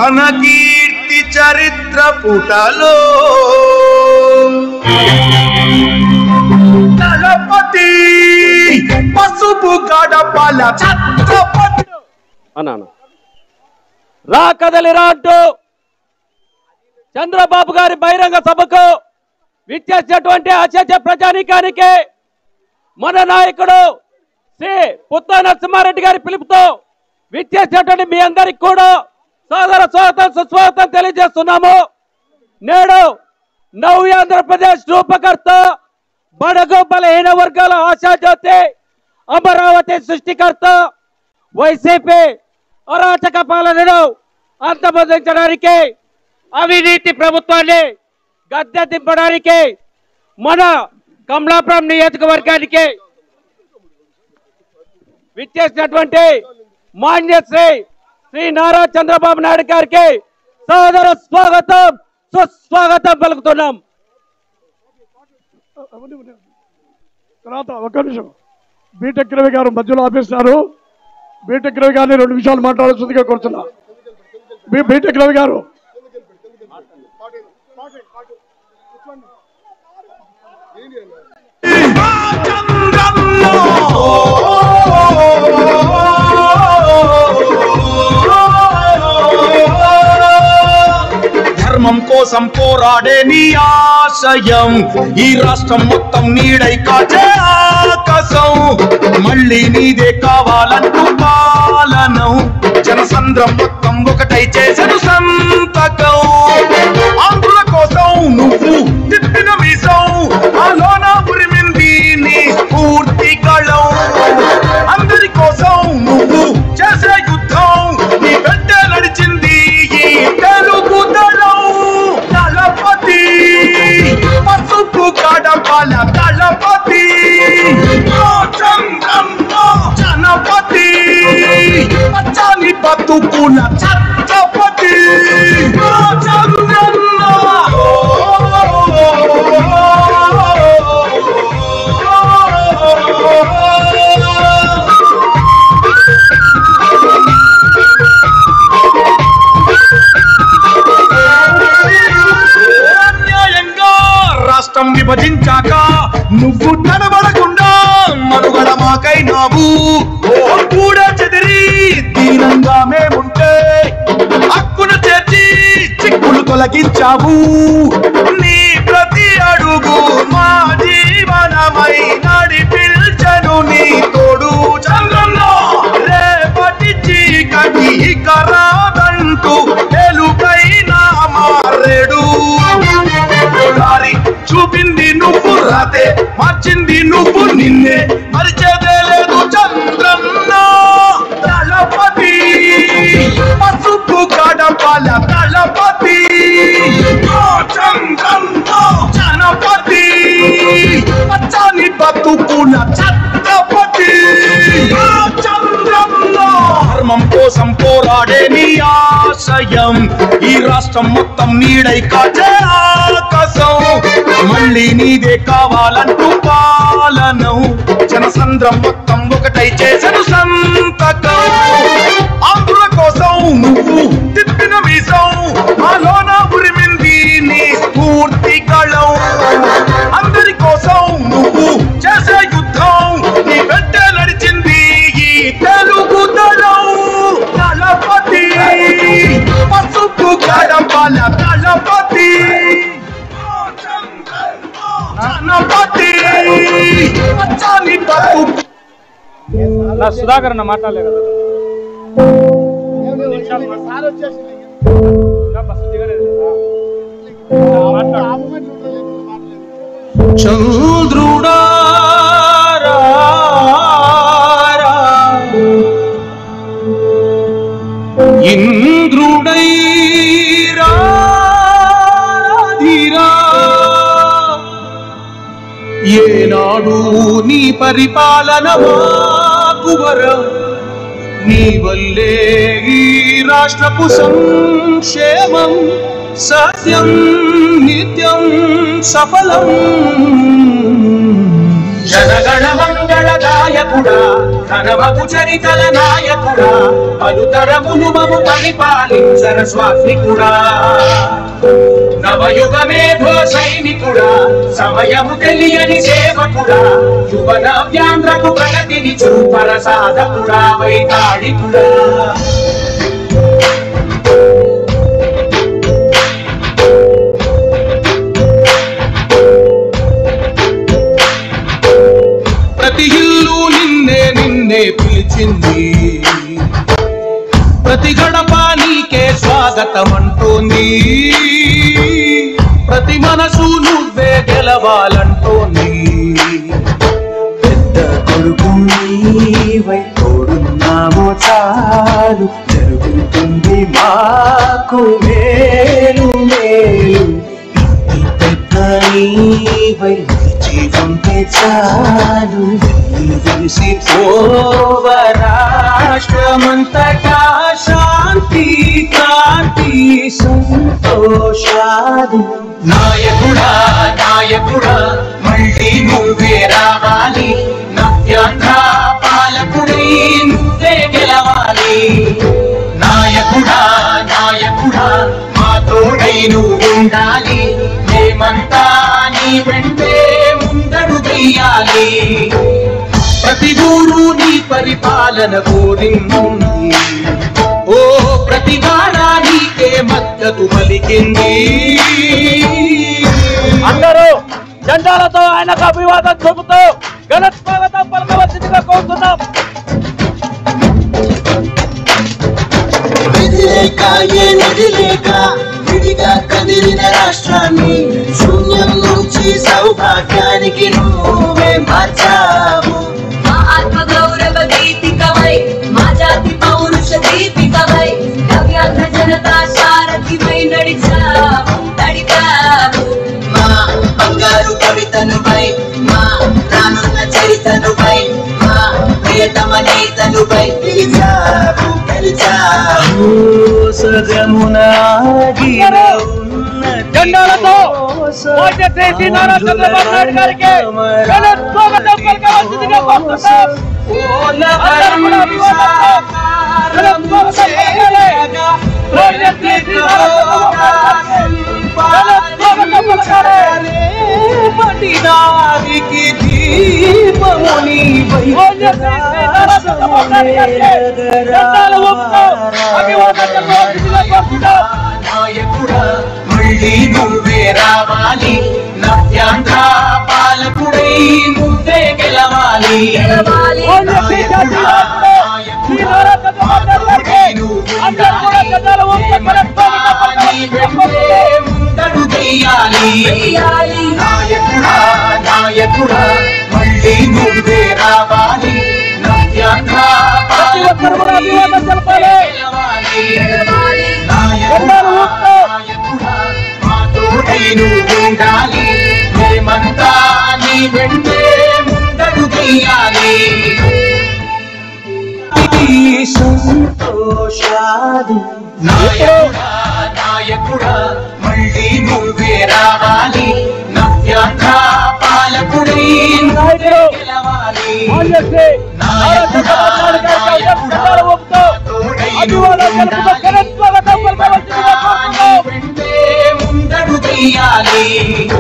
మన కీర్తి చరిత్ర పుటలో దళపతి పసుపు గడపల ఛత్రపతి అన్నాను. రా కదలి రా అంటూ చంద్రబాబు గారి బహిరంగ సభకు విచ్చేసినటువంటి అత్యంత ప్రజానీకానికి మన నాయకుడు శ్రీ పుత్త నరసింహారెడ్డి గారి పిలుపుతో విచ్చేసినటువంటి మీ అందరికి కూడా సాదర స్వాగతం సుస్వాగతం తెలియజేస్తున్నాము. నేడు నవ్య ఆంధ్రప్రదేశ్ రూపకర్త, బడుగు బలహీన వర్గాల ఆశాజ్యోతి, అమరావతి సృష్టికర్త, వైసీపీ అరాచక పాలనను అంతమొందించడానికి, అవినీతి ప్రభుత్వాన్ని గద్దె దింపడానికి మన కమలాపురం నియోజకవర్గానికి విచ్చేసినటువంటి మాన్యశ్రీ శ్రీ నారా చంద్రబాబు నాయుడు గారికి సాదర స్వాగతం సుస్వాగతం పలుకుతున్నాం. తర్వాత ఒక నిమిషం బీటెక్ రవి గారు మధ్యలో ఆపేస్తున్నారు. బీటెక్ రవి గారిని 2 నిమిషాలు మాట్లాడాల్సిందిగా కోరుతున్నా. బీటెక్ రవి గారు ధర్మం కోసం పోరాడే నీ ఆశయం ఈ రాష్ట్రం మొత్తం నీడై కాచే ఆకాశం. మళ్ళీ నీదే కావాలంటూ పాలనం జనసంద్రం మొత్తం ఒకటై చేసెను సంతకం. ఆంధ్రుల కోసం నువ్వు తిప్పిన మీసం, ఆలోన ఉరిమింది నీ స్ఫూర్తి గళం. అందరి కోసం నువ్వు చేసే యుద్ధం, నీ వెంట నడిచింది ఈ తెలుగు దళం. దళపతి పసుపు గడపల దళపతి, జనపతి పచ్చని బతుకుల ఛత్రపతి చంద్రన్న. అన్యాయంగా రాష్ట్రం విభజించాక నువ్వు కనబడకుండా మనుగడ మాకైనావు. కూడా చెదిరి దీనంగా మేముంటే హక్కును చేర్చి చిక్కులు తొలగించావు. నీ ప్రతి అడుగు మా జీవనమై నడిపించను నీ తోడు చంద్రన్న. రేపటి చీకటి కరాదంటూ తెలుగైన మారేడు దారి చూపింది నువ్వు, రాతే మార్చింది నువ్వు, నిన్నే మరిచేదే లేదు చంద్రన్న. దళపతి పసుపు గడపల దళపతి చంద్రన్న, జనపతి పచ్చని బతుకుల ఛత్రపతి చంద్రన్న. ధర్మం కోసం పోరాడే నీ ఆశయం ఈ రాష్ట్రం మొత్తం నీడై కాచే ఆకాశం. మళ్ళీ నీదే కావాలంటూ పాలనం జనసంద్రం మొత్తం ఒకటై చేసెను సంతకం. ఆంధ్రుల కోసం నువ్వు తిప్పిన మీసం, ఆలోన ఉరిమింది నీ స్ఫూర్తి గళం. అందరి కోసం నువ్వు చేసే యుద్ధం, నీ వెంట నడిచింది ఈ తెలుగు దళం. దళపతి పసుపు గడపల దళపతి జనపతి పచ్చని బతుకు. సుధాకర్ అన్న మాట్లాడలేదు కదా. చంద్రుడా ఇంద్రుడై రాధిరా, ఏనాడు నీ పరిపాలన మాకు వరం. నీ వల్లే ఈ రాష్ట్రపు సంక్షేమం సత్యం నిత్యం సఫలం. జనగణ మంగళదాయకుడా ఘనమగు చరితల నాయకుడా పలుతరములు మము పరిపాలించర స్వామికుడా నవయుగమేధో సైనికుడా సమయము తెలియని సేవకుడా యువన వ్యాంధ్రకు ప్రగతిని చూపర సాధకుడా వైతాళికుడా ప్రతి ఇల్లు నిన్నే నిన్నే పిలిచింది ప్రతి గడప నీకే స్వాగతం అంటోంది ప్రతి మనసు నువ్వే గెలవాలంటోంది పెద్ద కొడుకు నీవై తోడున్నామో చాలు జరుగుతుంది మాకు మేలు మేలు ఇంటి పెద్ద నీవై జీవంపే చాలు వెలిసి పోవ రాష్ట్రమంతటా శాంతి క్రాంతి సంతోషాలు నాయకుడా నాయకుడా మళ్ళీ నువ్వే రావాలి నవ్యాంధ్ర పాలకుడై నువ్వే గెలవాలి నాయకుడా నాయకుడా మా తోడై నువ్వు ఉండాలి మేమంతా నీ వెంటే ముందడు వెయ్యాలి ప్రతి ఊరు నీ పరిపాలన కోరింది ఓ ప్రతి వాడ నీకే మద్దతు పలికింది అందరూ జెండాలతో ఆయనకు అభివాదం చూపుతూ ఘన స్వాగతం పలకవలసిందిగా కోరుతున్నాం. విడిగా కదిలిన రాష్ట్రాన్ని శూన్యం నుంచి సౌభాగ్యానికి నువ్వే మార్చావు మా ఆత్మ గౌరవ గీతికవై మా జాతి పౌరుష దీపికవై నవ్యాంధ్ర జనతా సారథివై నడిపావు మా బంగారు కవితనుపై మా రానున్న చరితనుపై మా ప్రియతమ నేతనుపై గెలిచావు గెలిచావు జెండాలతో మాన్యశ్రీ శ్రీ నారా చంద్రబాబు నాయుడు గారికి ఘన స్వాగతం పలకవలసిందిగా కోరుతున్నాం. అందరూ కూడా అభివాదం ఘన స్వాగతం పలకాలి. మాన్యశ్రీ శ్రీ నారా చంద్రబాబు నాయుడు గారికి ఘన స్వాగతం పలకాలి. పటినారికి దీపముని మాన్యశ్రీ శ్రీ నారా చంద్రబాబు నాయుడు గారికి జెండాలు ఊపుతూ అభివాదం పలకవలసిందిగా కోరుతున్నాం. నాయకుడా మళ్ళీ నువ్వే రావాలి నవ్యాంధ్ర పాలకుడై నువ్వే గెలవాలి మాన్యశ్రీ జాతి నాయకుడు శ్రీ నారా చంద్రబాబు నాయుడు గారికి అందరూ కూడా జెండాలు ఊపుతూ ఘన స్వాగతం పలకవలసిందిగా కోరుతున్నాం. ముందడు వెయ్యాలి నాయకుడా నాయకుడా మళ్ళీ నువ్వే రావాలి నవ్యాంధ్ర ప్రతి ఒక్కరు కూడా అభివాదం తెలపాలి. జెండాలు ఊపుతూ మా తోడై నువ్వు ఉండాలి మేమంతా నీ వెంటే ముందడు వెయ్యాలి సంతోషాలు నాయకుడా నాయకుడా మళ్ళీ నువ్వే రావాలి నవ్యాంధ్ర పాలకుడై నాయకుడు గెలవాలి మాన్యశ్రీ నారా చంద్రబాబు నాయుడు గారికి జెండాలు ఊపుతూ అభివాదం తెలుపుతూ ఘన స్వాగతం పలకవలసిందిగా కోరుతున్నాం. వెంటే ముందడు వెయ్యాలి